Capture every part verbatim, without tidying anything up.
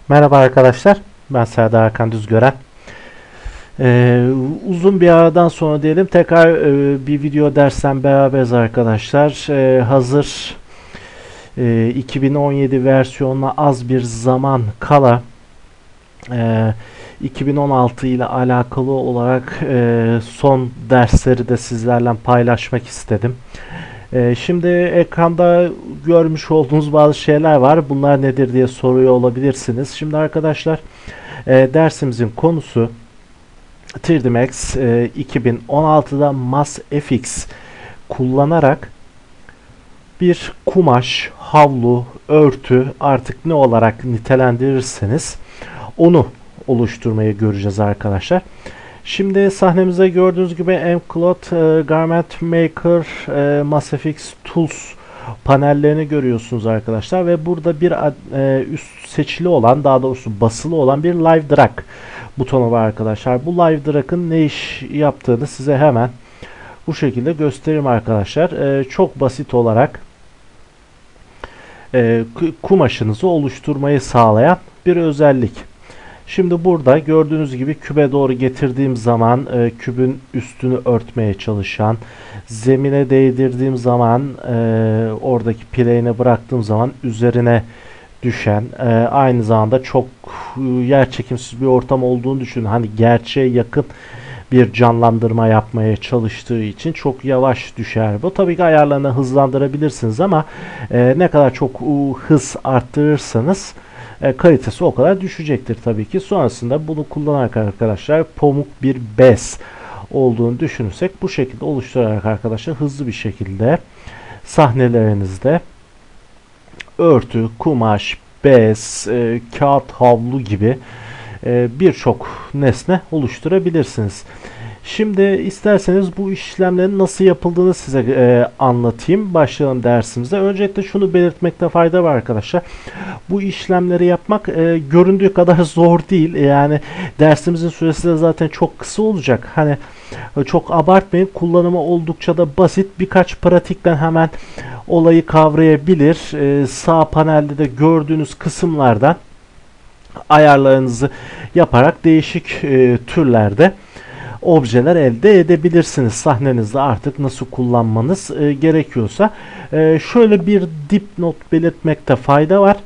Merhaba arkadaşlar, ben Serdar Hakan Düzgören. Ee, uzun bir aradan sonra diyelim tekrar e, bir video dersten beraberiz arkadaşlar. Ee, hazır e, iki bin on yedi versiyonuna az bir zaman kala e, iki bin on altı ile alakalı olarak e, son dersleri de sizlerle paylaşmak istedim. Ee, şimdi ekranda görmüş olduğunuz bazı şeyler var. Bunlar nedir diye soruyor olabilirsiniz. Şimdi arkadaşlar e, dersimizin konusu üç D Max e, iki bin on altıda MassFX kullanarak bir kumaş, havlu, örtü artık ne olarak nitelendirirseniz onu oluşturmayı göreceğiz arkadaşlar. Şimdi sahnemizde gördüğünüz gibi M-Cloth e, Garment Maker e, MassFX Tools panellerini görüyorsunuz arkadaşlar ve burada bir e, üst seçili olan, daha doğrusu basılı olan bir Live Drag butonu var arkadaşlar. Bu Live Drag'ın ne iş yaptığını size hemen bu şekilde göstereyim arkadaşlar. E, çok basit olarak e, kumaşınızı oluşturmayı sağlayan bir özellik. Şimdi burada gördüğünüz gibi kübe doğru getirdiğim zaman e, kübün üstünü örtmeye çalışan, zemine değdirdiğim zaman e, oradaki plane'e bıraktığım zaman üzerine düşen, e, aynı zamanda çok e, yerçekimsiz bir ortam olduğunu düşünün. Hani gerçeğe yakın bir canlandırma yapmaya çalıştığı için çok yavaş düşer. Bu tabii ki ayarlarını hızlandırabilirsiniz ama e, ne kadar çok e, hız arttırırsanız E, kalitesi o kadar düşecektir tabii ki. Sonrasında bunu kullanarak arkadaşlar pamuk bir bez olduğunu düşünürsek bu şekilde oluşturarak arkadaşlar hızlı bir şekilde sahnelerinizde örtü, kumaş, bez, e, kağıt havlu gibi e, birçok nesne oluşturabilirsiniz. Şimdi isterseniz bu işlemlerin nasıl yapıldığını size e, anlatayım. Başlayalım dersimize. Öncelikle şunu belirtmekte fayda var arkadaşlar. Bu işlemleri yapmak e, göründüğü kadar zor değil. Yani dersimizin süresi de zaten çok kısa olacak. Hani çok abartmayın. Kullanımı oldukça da basit. Birkaç pratikten hemen olayı kavrayabilir. E, sağ panelde de gördüğünüz kısımlardan ayarlarınızı yaparak değişik e, türlerde objeler elde edebilirsiniz. Sahnenizde artık nasıl kullanmanız e, gerekiyorsa. E, şöyle bir dipnot belirtmekte fayda var.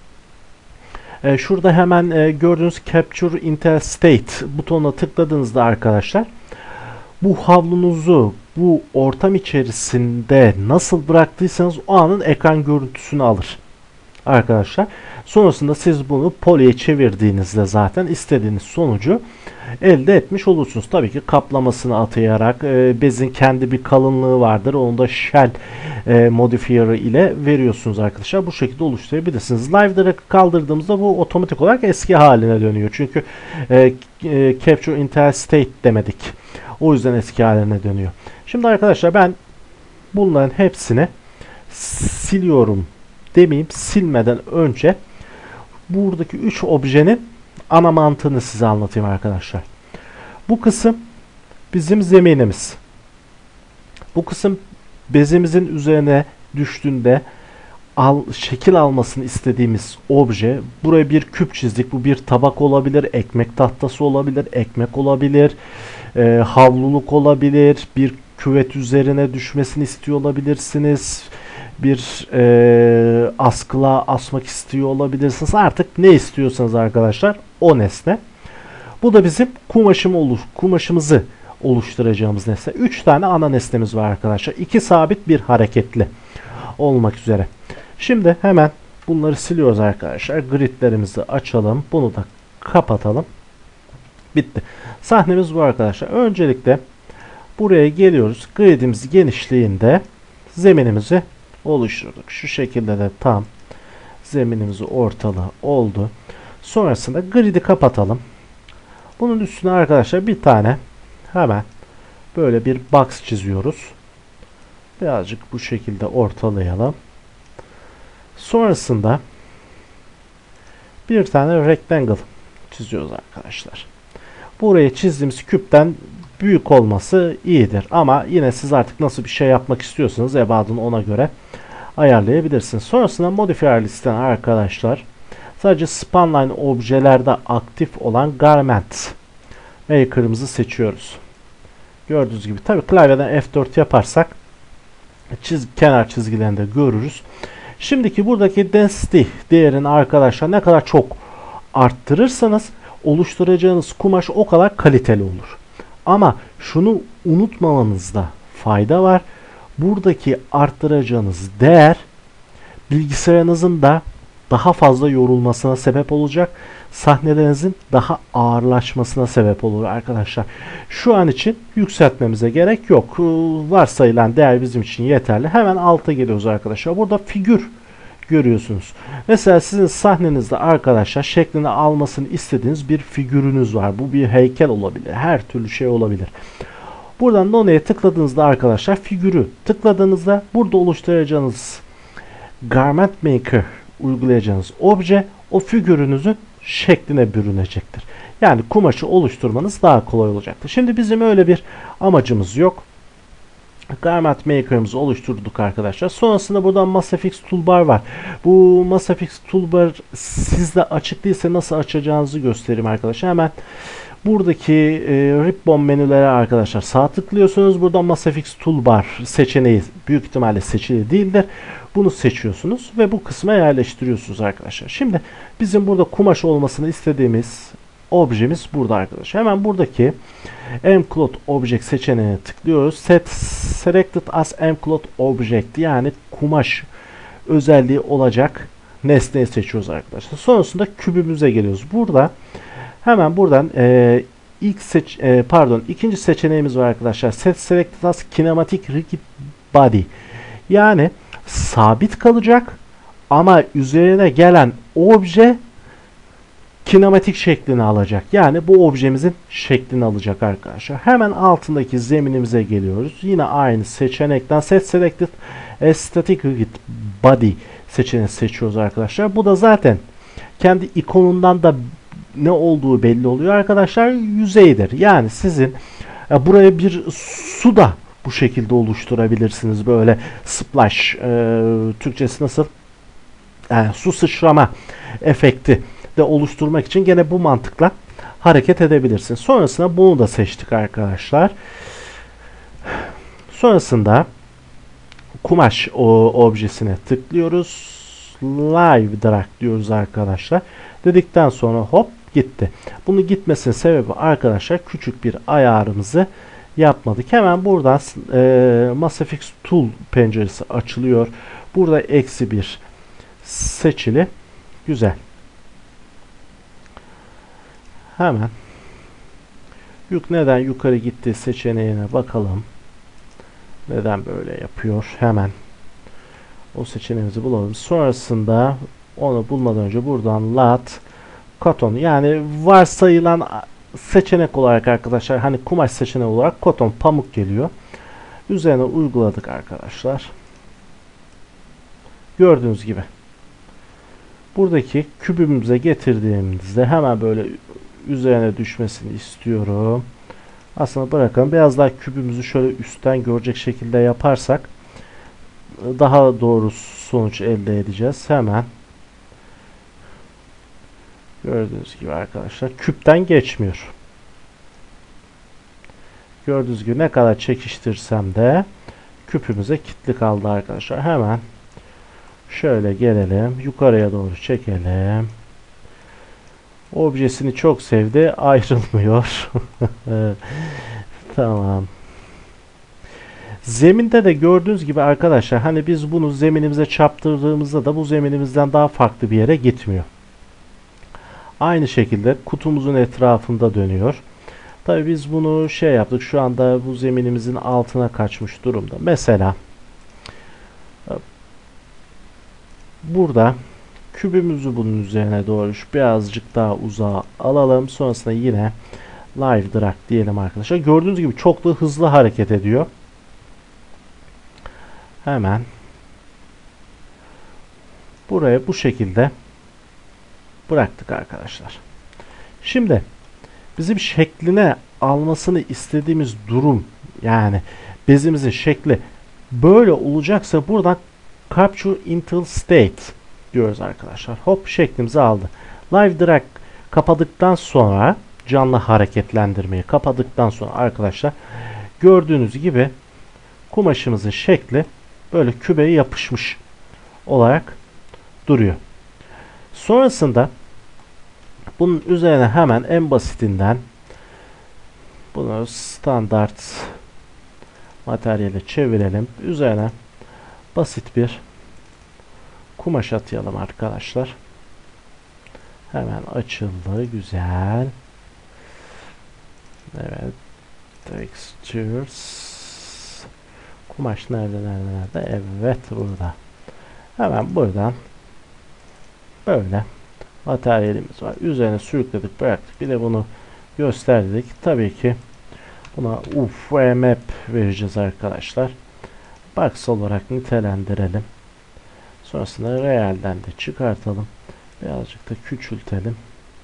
E, şurada hemen e, gördüğünüz Capture Interstate butonuna tıkladığınızda arkadaşlar bu havlunuzu bu ortam içerisinde nasıl bıraktıysanız o anın ekran görüntüsünü alır arkadaşlar. Sonrasında siz bunu poly'e çevirdiğinizde zaten istediğiniz sonucu elde etmiş olursunuz. Tabii ki kaplamasını atayarak e, bezin kendi bir kalınlığı vardır. Onu da shell e, modifier ile veriyorsunuz arkadaşlar. Bu şekilde oluşturabilirsiniz. Live Drag'ı kaldırdığımızda bu otomatik olarak eski haline dönüyor. Çünkü e, e, Capture Interstate demedik. O yüzden eski haline dönüyor. Şimdi arkadaşlar ben bunların hepsini siliyorum demeyeyim. Silmeden önce buradaki üç objenin ana mantığını size anlatayım arkadaşlar. Bu kısım bizim zeminimiz. Bu kısım bezimizin üzerine düştüğünde al, şekil almasını istediğimiz obje. Buraya bir küp çizdik. Bu bir tabak olabilir, ekmek tahtası olabilir, ekmek olabilir, e, havluluk olabilir, bir küvet üzerine düşmesini istiyor olabilirsiniz. Bir e, askılığa asmak istiyor olabilirsiniz. Artık ne istiyorsanız arkadaşlar o nesne. Bu da bizim kumaşımı olur, kumaşımızı oluşturacağımız nesne. üç tane ana nesnemiz var arkadaşlar. iki sabit, bir hareketli olmak üzere. Şimdi hemen bunları siliyoruz arkadaşlar. Gridlerimizi açalım. Bunu da kapatalım. Bitti. Sahnemiz bu arkadaşlar. Öncelikle buraya geliyoruz. Gridimiz genişliğinde zeminimizi oluşturduk. Şu şekilde de tam zeminimizi ortalı oldu. Sonrasında grid'i kapatalım. Bunun üstüne arkadaşlar bir tane hemen böyle bir box çiziyoruz. Birazcık bu şekilde ortalayalım. Sonrasında bir tane rectangle çiziyoruz arkadaşlar. Buraya çizdiğimiz küpten büyük olması iyidir. Ama yine siz artık nasıl bir şey yapmak istiyorsanız ebadını ona göre ayarlayabilirsiniz. Sonrasında modifier listen arkadaşlar Sadece spanline objelerde aktif olan garment maker'ımızı seçiyoruz. Gördüğünüz gibi tabii klavyeden F dört yaparsak çiz kenar çizgilerini de görürüz. Şimdiki buradaki density değerini arkadaşlar ne kadar çok arttırırsanız oluşturacağınız kumaş o kadar kaliteli olur. Ama şunu unutmamanızda fayda var. Buradaki arttıracağınız değer bilgisayarınızın da daha fazla yorulmasına sebep olacak. Sahnelerinizin daha ağırlaşmasına sebep olur arkadaşlar. Şu an için yükseltmemize gerek yok. Varsayılan değer bizim için yeterli. Hemen alta geliyoruz arkadaşlar. Burada figür görüyorsunuz. Mesela sizin sahnenizde arkadaşlar şeklini almasını istediğiniz bir figürünüz var. Bu bir heykel olabilir. Her türlü şey olabilir. Buradan None'ye tıkladığınızda arkadaşlar figürü tıkladığınızda burada oluşturacağınız Garment Maker uygulayacağınız obje o figürünüzün şekline bürünecektir. Yani kumaşı oluşturmanız daha kolay olacaktır. Şimdi bizim öyle bir amacımız yok. Garment Maker'ımızı oluşturduk arkadaşlar. Sonrasında buradan Massafix Toolbar var. Bu Massafix Toolbar sizde açık değilse nasıl açacağınızı göstereyim arkadaşlar. Hemen buradaki e, ribbon menülere arkadaşlar sağ tıklıyorsunuz. Buradan Massafix Toolbar seçeneği büyük ihtimalle seçili değildir. Bunu seçiyorsunuz ve bu kısma yerleştiriyorsunuz arkadaşlar. Şimdi bizim burada kumaş olmasını istediğimiz objemiz burada arkadaşlar. Hemen buradaki mcloth object seçeneğine tıklıyoruz. Set selected as mcloth object yani kumaş özelliği olacak nesneyi seçiyoruz arkadaşlar. Sonrasında kübümüze geliyoruz. Burada hemen buradan e, ilk seç e, pardon ikinci seçeneğimiz var arkadaşlar. Set selected as kinematic rigid body. Yani sabit kalacak ama üzerine gelen obje kinematik şeklini alacak. Yani bu objemizin şeklini alacak arkadaşlar. Hemen altındaki zeminimize geliyoruz. Yine aynı seçenekten set selected as static rigid body seçeneğini seçiyoruz arkadaşlar. Bu da zaten kendi ikonundan da ne olduğu belli oluyor arkadaşlar. Yüzeydir. Yani sizin e, buraya bir su da bu şekilde oluşturabilirsiniz. Böyle splash e, Türkçesi nasıl? Yani su sıçrama efekti de oluşturmak için gene bu mantıkla hareket edebilirsiniz. Sonrasında bunu da seçtik arkadaşlar. Sonrasında kumaş o objesine tıklıyoruz. Live drag diyoruz arkadaşlar. Dedikten sonra hop gitti. Bunu gitmesinin sebebi arkadaşlar küçük bir ayarımızı yapmadık. Hemen buradan e, Massafix Tool penceresi açılıyor. Burada eksi bir seçili. Güzel. Hemen yük neden yukarı gitti seçeneğine bakalım. Neden böyle yapıyor? Hemen o seçeneğimizi bulalım. Sonrasında onu bulmadan önce buradan lat cotton yani varsayılan seçenek olarak arkadaşlar hani kumaş seçeneği olarak cotton pamuk geliyor. Üzerine uyguladık arkadaşlar. Gördüğünüz gibi buradaki kübümüze getirdiğimizde hemen böyle üzerine düşmesini istiyorum. Aslında bırakalım. Biraz daha kübümüzü şöyle üstten görecek şekilde yaparsak daha doğru sonuç elde edeceğiz. Hemen gördüğünüz gibi arkadaşlar küpten geçmiyor. Gördüğünüz gibi ne kadar çekiştirsem de küpümüze kilitli kaldı arkadaşlar. Hemen şöyle gelelim. Yukarıya doğru çekelim. Objesini çok sevdi. Ayrılmıyor. Tamam. Zeminde de gördüğünüz gibi arkadaşlar hani biz bunu zeminimize çarptırdığımızda da bu zeminimizden daha farklı bir yere gitmiyor. Aynı şekilde kutumuzun etrafında dönüyor. Tabii biz bunu şey yaptık. Şu anda bu zeminimizin altına kaçmış durumda. Mesela burada kübümüzü bunun üzerine doğru birazcık daha uzağa alalım. Sonrasında yine live drag diyelim arkadaşlar. Gördüğünüz gibi çok da hızlı hareket ediyor. Hemen buraya bu şekilde bıraktık arkadaşlar. Şimdi bizim şekline almasını istediğimiz durum yani bezimizin şekli böyle olacaksa buradan Capture Intel State diyoruz arkadaşlar. Hop şeklimizi aldı. Live Drag kapadıktan sonra, canlı hareketlendirmeyi kapadıktan sonra arkadaşlar gördüğünüz gibi kumaşımızın şekli böyle kübeye yapışmış olarak duruyor. Sonrasında bunun üzerine hemen en basitinden bunu standart materyale çevirelim. Üzerine basit bir kumaş atayalım arkadaşlar. Hemen açıldı. Güzel. Evet. Textures. Kumaş nerede nerede nerede? Evet burada. Hemen buradan böyle materyalimiz var. Üzerine sürükledik bıraktık. Bir de bunu gösterdik. Tabii ki buna U F map vereceğiz arkadaşlar. Box olarak nitelendirelim. Sonrasında realden de çıkartalım. Birazcık da küçültelim.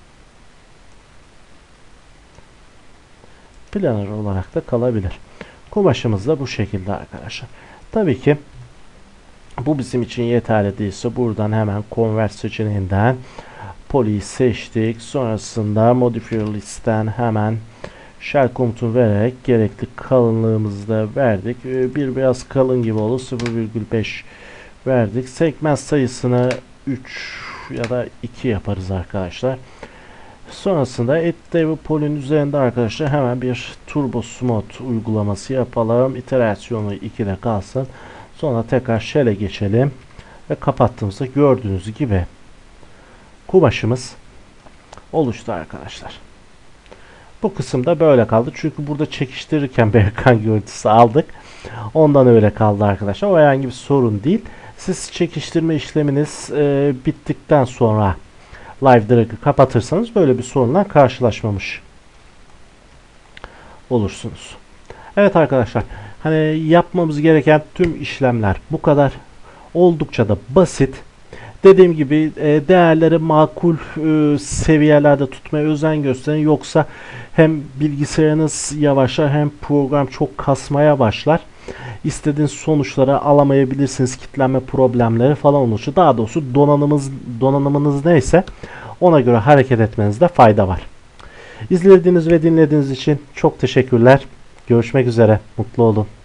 Planner olarak da kalabilir. Kumaşımız da bu şekilde arkadaşlar. Tabii ki bu bizim için yeterli değilse buradan hemen Convert seçeneğinden Poly'yi seçtik. Sonrasında Modifier List'ten hemen Shell komutunu vererek gerekli kalınlığımızı da verdik. Bir biraz kalın gibi oldu. sıfır virgül beş verdik. Segment sayısını üç ya da iki yaparız arkadaşlar. Sonrasında Edit Poly'nin üzerinde arkadaşlar hemen bir Turbo Smooth uygulaması yapalım. İterasyonu ikide kalsın. Sonra tekrar Shell'e geçelim. Ve kapattığımızda gördüğünüz gibi kumaşımız oluştu arkadaşlar. Bu kısımda böyle kaldı. Çünkü burada çekiştirirken bir ekran görüntüsü aldık. Ondan öyle kaldı arkadaşlar. O herhangi bir sorun değil. Siz çekiştirme işleminiz e, bittikten sonra Live Drag'ı kapatırsanız böyle bir sorunla karşılaşmamış olursunuz. Evet arkadaşlar. Hani yapmamız gereken tüm işlemler bu kadar. Oldukça da basit. Dediğim gibi e, değerleri makul e, seviyelerde tutmaya özen gösterin. Yoksa hem bilgisayarınız yavaşlar hem program çok kasmaya başlar. İstediğiniz sonuçları alamayabilirsiniz. Kitlenme problemleri falan oluşur. Daha doğrusu donanımınız, donanımınız neyse ona göre hareket etmenizde fayda var. İzlediğiniz ve dinlediğiniz için çok teşekkürler. Görüşmek üzere. Mutlu olun.